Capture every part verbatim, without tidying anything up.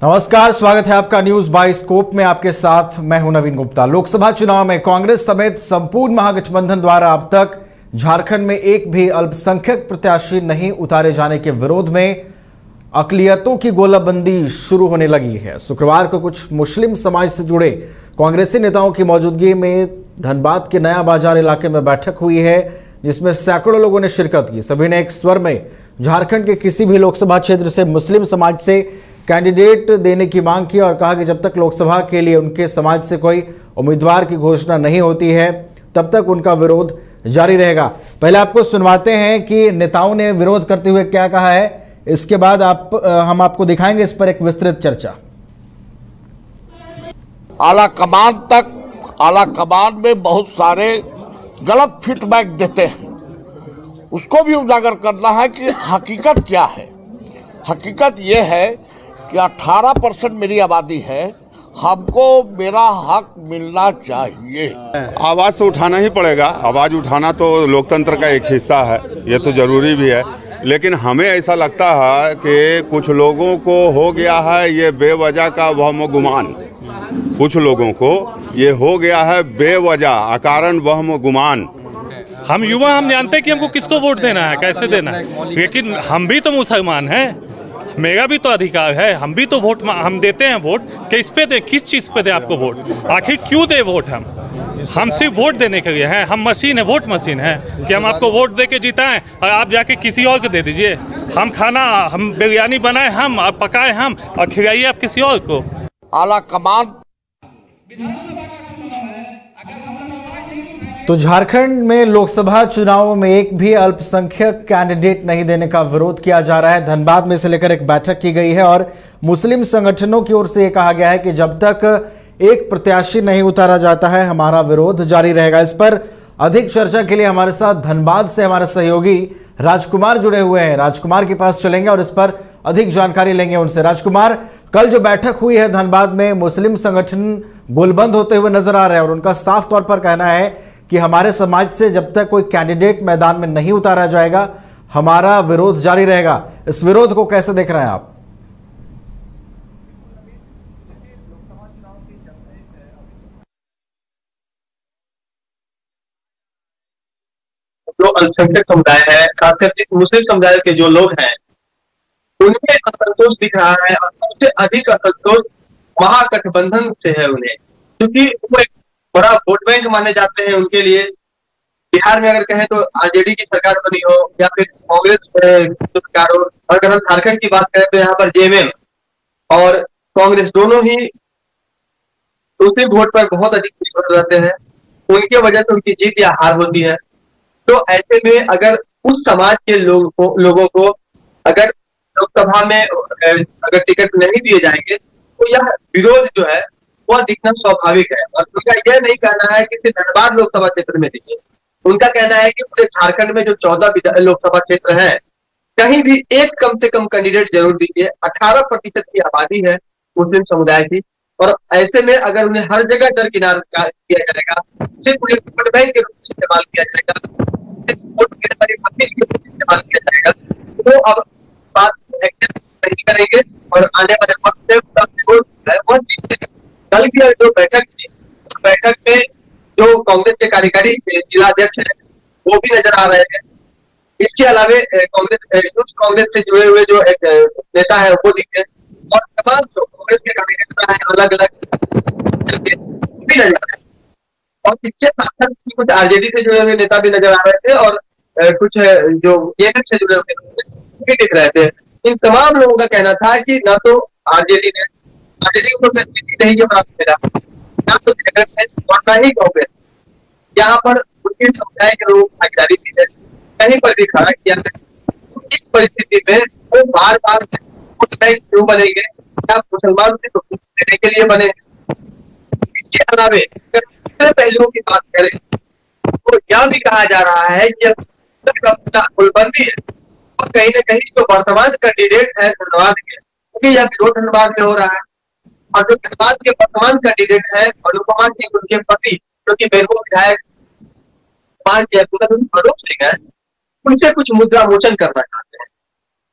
नमस्कार, स्वागत है आपका न्यूज बाय स्कोप में। आपके साथ मैं हूं नवीन गुप्ता। लोकसभा चुनाव में कांग्रेस समेत संपूर्ण महागठबंधन द्वारा अब तक झारखंड में एक भी अल्पसंख्यक प्रत्याशी नहीं उतारे जाने के विरोध में अकलियतों की गोलाबंदी शुरू होने लगी है। शुक्रवार को कुछ मुस्लिम समाज से जुड़े कांग्रेसी नेताओं की मौजूदगी में धनबाद के नया बाजार इलाके में बैठक हुई है, जिसमें सैकड़ों लोगों ने शिरकत की। सभी ने एक स्वर में झारखंड के किसी भी लोकसभा क्षेत्र से मुस्लिम समाज से कैंडिडेट देने की मांग की और कहा कि जब तक लोकसभा के लिए उनके समाज से कोई उम्मीदवार की घोषणा नहीं होती है तब तक उनका विरोध जारी रहेगा। पहले आपको सुनवाते हैं कि नेताओं ने विरोध करते हुए क्या कहा है, इसके बाद आप हम आपको दिखाएंगे इस पर एक विस्तृत चर्चा। आला कमान तक आला कमान में बहुत सारे गलत फीडबैक देते हैं, उसको भी उजागर करना है कि हकीकत क्या है। हकीकत यह है कि अठारह परसेंट मेरी आबादी है, हमको मेरा हक मिलना चाहिए। आवाज़ तो उठाना ही पड़ेगा। आवाज़ उठाना तो लोकतंत्र का एक हिस्सा है, ये तो जरूरी भी है। लेकिन हमें ऐसा लगता है कि कुछ लोगों को हो गया है ये बेवजह का वहम गुमान। कुछ लोगों को ये हो गया है बेवजह अकारण वहम गुमान। हम युवा हम जानते हैं कि हमको किसको वोट देना है, कैसे देना है, लेकिन हम भी तो मुसलमान हैं, मेरा भी तो अधिकार है। हम भी तो वोट हम देते हैं। वोट किस पे दे, किस चीज़ पे दे आपको वोट? आखिर क्यों दे वोट? हम हम सिर्फ वोट देने के लिए हैं। हम मशीन है, वोट मशीन है कि हम आपको वोट दे के जिताएं और आप जाके किसी और को दे दीजिए। हम खाना हम बिरयानी बनाए हम और पकाए हम और खिलाइए आप किसी और को। आला कमान तो झारखंड में लोकसभा चुनाव में एक भी अल्पसंख्यक कैंडिडेट नहीं देने का विरोध किया जा रहा है। धनबाद में से लेकर एक बैठक की गई है और मुस्लिम संगठनों की ओर से यह कहा गया है कि जब तक एक प्रत्याशी नहीं उतारा जाता है हमारा विरोध जारी रहेगा। इस पर अधिक चर्चा के लिए हमारे साथ धनबाद से हमारे सहयोगी राजकुमार जुड़े हुए हैं। राजकुमार के पास चलेंगे और इस पर अधिक जानकारी लेंगे उनसे। राजकुमार, कल जो बैठक हुई है धनबाद में, मुस्लिम संगठन गोलबंद होते हुए नजर आ रहे हैं और उनका साफ तौर पर कहना है कि हमारे समाज से जब तक कोई कैंडिडेट मैदान में नहीं उतारा जाएगा हमारा विरोध जारी रहेगा। इस विरोध को कैसे देख रहे हैं आप? जो अल्पसंख्यक समुदाय है, खासकर मुस्लिम समुदाय के जो लोग हैं, उनमें असंतोष दिख रहा है और सबसे अधिक असंतोष महागठबंधन से है उन्हें, क्योंकि वो एक बड़ा वोट बैंक माने जाते हैं उनके लिए। बिहार में अगर कहें तो आरजेडी की सरकार बनी हो या फिर कांग्रेस सरकार हो, और अगर हम झारखंड की बात करें तो यहाँ पर जेएमएम और कांग्रेस दोनों ही दूसरे वोट पर बहुत अधिक निर्भर रहते हैं। उनके वजह से उनकी जीत या हार होती है। तो ऐसे में अगर उस समाज के लोग को, लोगों को अगर लोकसभा में अगर टिकट नहीं दिए जाएंगे तो यह विरोध जो है वह दिखना स्वाभाविक है। और उनका यह नहीं कहना है कि सिर्फ धनबाद लोकसभा क्षेत्र में दीजिए, उनका कहना है कि पूरे झारखंड में जो चौदह लोकसभा क्षेत्र है कहीं भी एक कम से कम कैंडिडेट जरूर दीजिए। अठारह प्रतिशत की आबादी है मुस्लिम समुदाय की, और ऐसे में अगर उन्हें हर जगह दरकिनार किया जाएगा, सिर्फ उन्हें वोट बैंक के रूप में इस्तेमाल किया जाएगा, वोट के इस्तेमाल किया जाएगा, तो अब बात नहीं करेंगे और आने वाले वक्त में वह जीतेगा। कल की जो बैठक थी, बैठक में जो कांग्रेस के कार्यकारी जिला अध्यक्ष है वो भी नजर आ रहे हैं। इसके अलावा कांग्रेस यूथ कांग्रेस से जुड़े हुए जो एक नेता है वो दिखे, और तमाम जो कांग्रेस के कार्यकर्ता है अलग अलग भी नजर आ रहे हैं। और इसके साथ साथ कुछ आरजेडी से जुड़े हुए नेता भी नजर आ रहे थे और कुछ जो जेएमएम से जुड़े हुए भी दिख रहे थे। इन तमाम लोगों का कहना था कि न तो आरजेडी ने आरजेडी को नहीं जो बना मिला, ना तो और ना ही कांग्रेस यहाँ पर उनके समुदाय के लोगों को भागीदारी दी है, कहीं पर भी खड़ा किया है। इस परिस्थिति में वो बार बार वोट बैंक क्यों बनेंगे? क्या मुसलमान से देने के लिए बने? इसके अलावे दूसरे पहलुओं की बात करें तो यह भी कहा जा रहा है कि कुलबंदी है और कहीं ना कहीं जो वर्तमान कैंडिडेट है धनबाद के, क्योंकि यह विरोध धनबाद में हो रहा है, और जो धनबाद के वर्तमान कैंडिडेट है अनुपमा सिंह, उनके पति जो कि बेरमो विधायक पांच जयपुर सिंह है, उनसे कुछ मुद्रा मोचन करना चाहते हैं।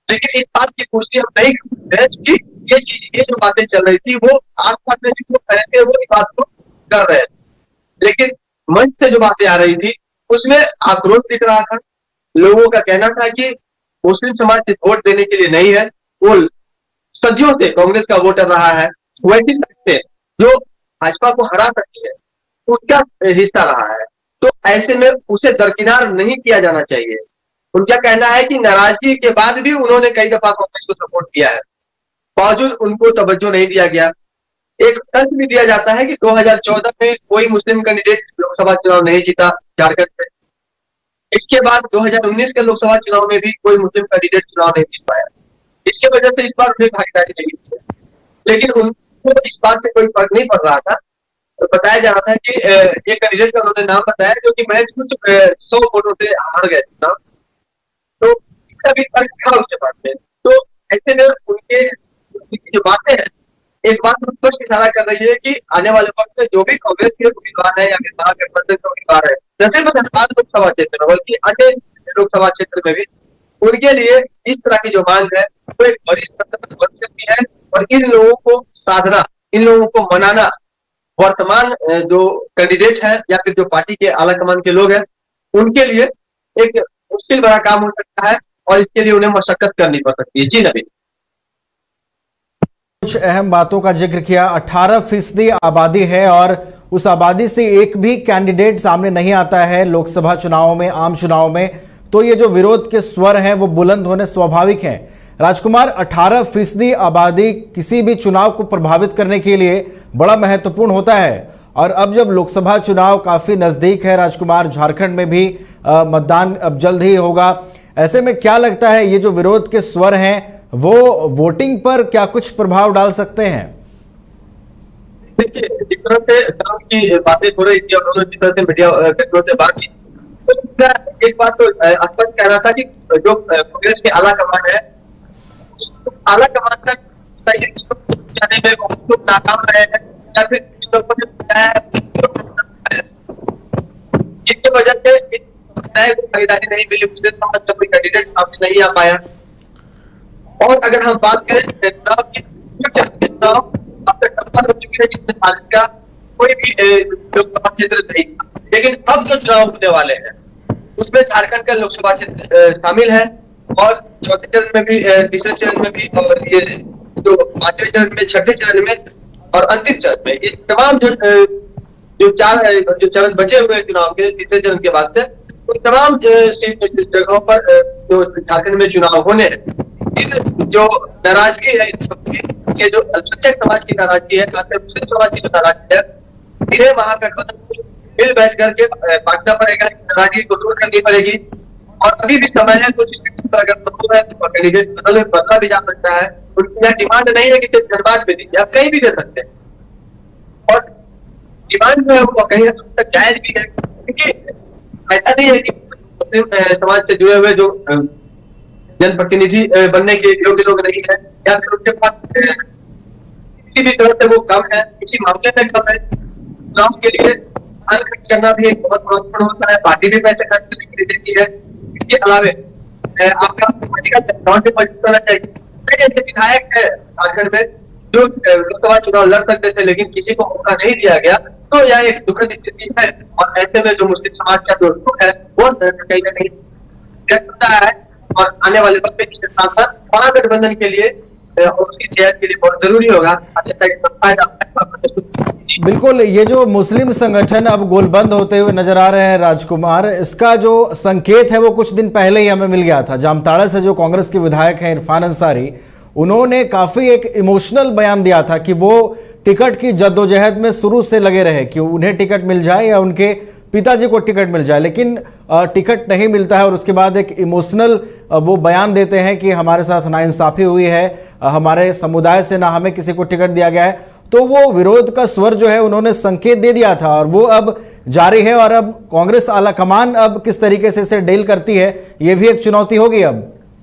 लेकिन इस बात की पुष्टि हम नहीं कर सकते हैं कि ये चीज ये जो बातें चल रही थी वो आसपास में जिसको फैलते वो इस बात को कर रहे थे। लेकिन मंच से जो बातें आ रही थी उसमें आक्रोश दिख रहा था। लोगों का कहना था कि मुस्लिम समाज से वोट देने के लिए नहीं है, वो सदियों से कांग्रेस का वोटर रहा है, वैसी से जो भाजपा को हरा सकती है उसका हिस्सा रहा है। तो ऐसे में उसे दरकिनार नहीं किया जाना चाहिए। उनका कहना है कि नाराजगी के बाद भी उन्होंने कई दफा कांग्रेस को सपोर्ट किया है, बावजूद उनको तवज्जो नहीं दिया गया। एक तर्क भी दिया जाता है कि दो हज़ार चौदह में कोई मुस्लिम कैंडिडेट लोकसभा चुनाव नहीं जीता झारखंड में। इसके बाद दो हज़ार उन्नीस के लोकसभा चुनाव में भी कोई मुस्लिम कैंडिडेट चुनाव नहीं जीत पाया। इसके वजह से इस बार उन्हें भागीदारी नहीं थी, लेकिन उनको इस बात से कोई फर्क नहीं पड़ रहा था। तो बताया जा रहा था कि एक कैंडिडेट का उन्होंने नाम बताया जो कि महज कुछ सौ वोटों से हार गए था, तो इसका भी फर्क था उसके बाद में। तो ऐसे में उनके जो बातें हैं इस बात को स्पष्ट इशारा कर रही है कि आने वाले वक्त में जो भी कांग्रेस के उम्मीदवार है या फिर महागठबंधन के उम्मीदवार है, न सिर्फ धनबाद लोकसभा क्षेत्र में बल्कि अन्य लोकसभा क्षेत्र में भी उनके लिए इस तरह की जो मांग है वो एक बड़ी सतर्क बन सकती है। और इन लोगों को साधना, इन लोगों को मनाना वर्तमान जो कैंडिडेट है या फिर जो पार्टी के आला कमान के लोग हैं उनके लिए एक मुश्किल बड़ा काम हो सकता है और इसके लिए उन्हें मशक्कत करनी पड़ सकती है। जी नवीन, कुछ अहम बातों का जिक्र किया। अठारह फीसदी आबादी है और उस आबादी से एक भी कैंडिडेट सामने नहीं आता है लोकसभा चुनाव में, आम चुनाव में, तो ये जो विरोध के स्वर हैं वो बुलंद होने स्वाभाविक हैं। राजकुमार, अठारह फीसदी आबादी किसी भी चुनाव को प्रभावित करने के लिए बड़ा महत्वपूर्ण होता है और अब जब लोकसभा चुनाव काफी नजदीक है राजकुमार, झारखंड में भी आ, मतदान अब जल्द ही होगा, ऐसे में क्या लगता है ये जो विरोध के स्वर हैं वो वोटिंग पर क्या कुछ प्रभाव डाल सकते हैं? देखिए, जिस तरह से काम की बातें हो रही थी और उन्होंने जिस तरह से मीडिया व्यक्तियों से बात की, तो एक बात तो स्पष्ट कह रहा था कि जो कांग्रेस के आला कमान है, आला कमान तक सही जाने में बहुत लोग नाकाम रहे हैं या फिर लोगों ने बताया है जिसकी वजह से भागीदारी नहीं मिली, उसके समाज का कोई कैंडिडेट सामने नहीं आ पाया। और अगर हम बात करें चुनाव की, चुनाव अब तक संपन्न हो चुकी है जिसमें भारत का कोई भी लोकसभा क्षेत्र नहीं, लेकिन अब जो चुनाव होने वाले हैं उसमें झारखंड का लोकसभा क्षेत्र शामिल है और चौथे चरण में भी, तीसरे चरण में भी, और ये जो पांचवें चरण में, छठे चरण में और अंतिम चरण में, ये तमाम जो जो चार जो चरण बचे हुए चुनाव के तीसरे चरण के बाद से उन तमाम जगहों पर जो झारखंड में चुनाव होने हैं, जो नाराजगी है इन सबकी, ये जो अल्पसंख्यक समाज की नाराजगी है, खासकर मुस्लिम समाज की जो नाराजगी है, इन्हें महागठबंधन को मिल बैठ करके बांटना पड़ेगा, नाराजगी को दूर करनी पड़ेगी। और अभी भी समय है, कुछ अगर कैंडिडेट बदल बदला भी जा सकता है। उनकी यह डिमांड नहीं है कि सिर्फ धनबाद में दीजिए, आप कहीं भी दे सकते हैं और डिमांड जो है वो कहीं हद तक जायज भी है, क्योंकि ऐसा नहीं है कि मुस्लिम समाज से जुड़े हुए जो जनप्रतिनिधि बनने के योग्य लोग नहीं है या फिर उनके पास किसी भी तरह से वो कम है, किसी मामले में कम है। चुनाव के लिए खर्च करना भी एक बहुत महत्वपूर्ण होता है, पार्टी भी पैसे खर्च करने के लिए देती है। इसके अलावे आपका पॉलिटिकल बैकग्राउंड भी मजबूत होना चाहिए। ऐसे विधायक है झारखंड में जो लोकसभा चुनाव लड़ सकते थे लेकिन किसी को मौका नहीं दिया गया, तो यह एक दुखद स्थिति है और ऐसे में जो मुस्लिम समाज का जो दुख है वो कहीं ना कहीं व्यक्त होता है और आने वाले वक्त में महागठबंधन के लिए और उसकी सेहत के लिए बहुत जरूरी होगा। बिल्कुल, ये जो मुस्लिम संगठन अब गोलबंद होते हुए नजर आ रहे हैं राजकुमार, इसका जो संकेत है वो कुछ दिन पहले ही हमें मिल गया था। जामताड़ा से जो कांग्रेस के विधायक हैं इरफान अंसारी, उन्होंने काफी एक इमोशनल बयान दिया था कि वो टिकट की जद्दोजहद में शुरू से लगे रहे कि उन्हें टिकट मिल जाए या उनके पिताजी को टिकट मिल जाए, लेकिन टिकट नहीं मिलता है और उसके बाद एक इमोशनल वो बयान देते हैं कि हमारे साथ नाइंसाफी हुई है, हमारे समुदाय से ना हमें किसी को टिकट दिया गया है। तो वो विरोध का स्वर जो है उन्होंने संकेत दे दिया था और वो अब जारी है और अब कांग्रेस आला कमान अब किस तरीके से इसे डील करती है ये भी एक चुनौती होगी। अब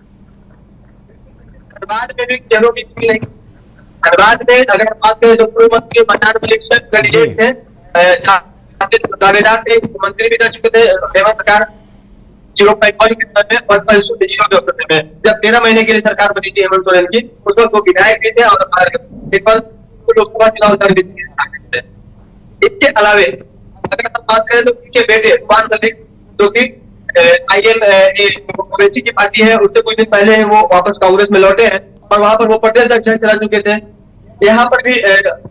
धनबाद में भी चुनौती नहीं, धनबाद में अगर हम बात करें तो पूर्व मंत्री मन्नार मलिक साहब कैंडिडेट थे, दावेदार थे, मंत्री भी रह चुके थे हेमंत सरकार, जीरो पॉइंट वन के समय में और पैंसठ जीरो के समय में, जब तेरह महीने के लिए सरकार बनी थी हेमंत सोरेन की, उस वक्त वो विधायक भी थे और एक बार लोकसभा चुनाव लड़ भी थे। इसके अलावे अगर हम बात करें तो उनके बेटे कुमार मलिक, जो कि आई एम ओवैसी की पार्टी है, उससे कुछ दिन पहले वो वापस कांग्रेस में लौटे हैं और वहां पर वो प्रदेश अध्यक्ष चला चुके थे। यहाँ पर भी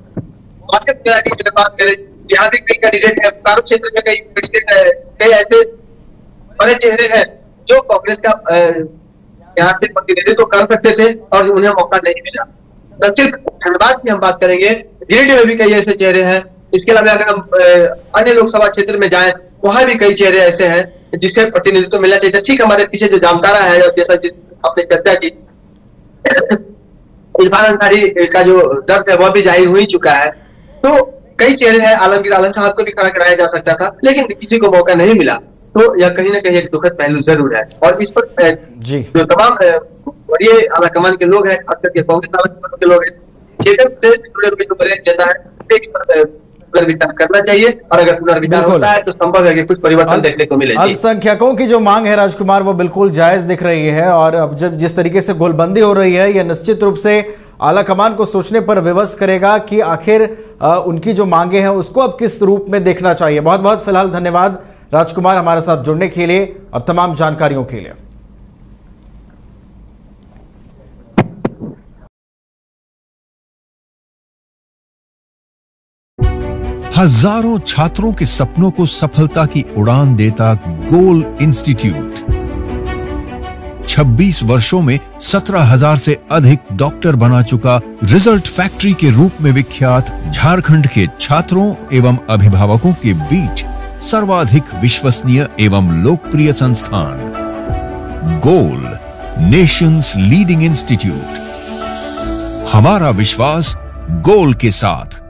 बात करें, यहाँ भी कई कैंडिडेट है, कानून क्षेत्र में कई कैंडिडेट है, कई ऐसे बड़े चेहरे हैं जो कांग्रेस का यहाँ से प्रतिनिधित्व कर सकते थे और उन्हें मौका नहीं मिला। न सिर्फ धनबाद की हम बात करेंगे, गिरिडीह में भी कई ऐसे चेहरे हैं। इसके अलावा अगर हम अन्य लोकसभा क्षेत्र में जाएं, वहां भी कई चेहरे ऐसे हैं जिसके प्रतिनिधित्व मिलना चाहिए। ठीक हमारे पीछे जो जामतारा है, जैसा जिस आपने चर्चा की, इरफान अंसारी का जो दर्द है वह भी जाहिर हो ही चुका है। तो कई चेहरे हैं, आलमगीर आलम साहब को भी खड़ा कराया जा सकता था, लेकिन किसी को मौका नहीं मिला। तो यह कहीं ना कहीं एक दुखद पहलू जरूर है। और इस पर जी जो तमाम बड़े आला कमान के लोग हैं, खासकर के कांग्रेस आला कमान के लोग हैं, क्षेत्र से जुड़े हुए जो बड़े नेता है, पुनर्विचार करना चाहिए और अगर पुनर्विचार होता है तो संभव है कि कुछ परिवर्तन देखने को मिले। अल्पसंख्यकों की जो मांग है राजकुमार, वो बिल्कुल जायज दिख रही है और अब जब जिस तरीके से गोलबंदी हो रही है, यह निश्चित रूप से आला कमान को सोचने पर विवश करेगा कि आखिर उनकी जो मांगे हैं उसको अब किस रूप में देखना चाहिए। बहुत बहुत फिलहाल धन्यवाद राजकुमार हमारे साथ जुड़ने के लिए और तमाम जानकारियों के लिए। हजारों छात्रों के सपनों को सफलता की उड़ान देता गोल इंस्टीट्यूट छब्बीस वर्षों में सत्रह हजार से अधिक डॉक्टर बना चुका, रिजल्ट फैक्ट्री के रूप में विख्यात, झारखंड के छात्रों एवं अभिभावकों के बीच सर्वाधिक विश्वसनीय एवं लोकप्रिय संस्थान गोल, नेशंस लीडिंग इंस्टीट्यूट। हमारा विश्वास गोल के साथ।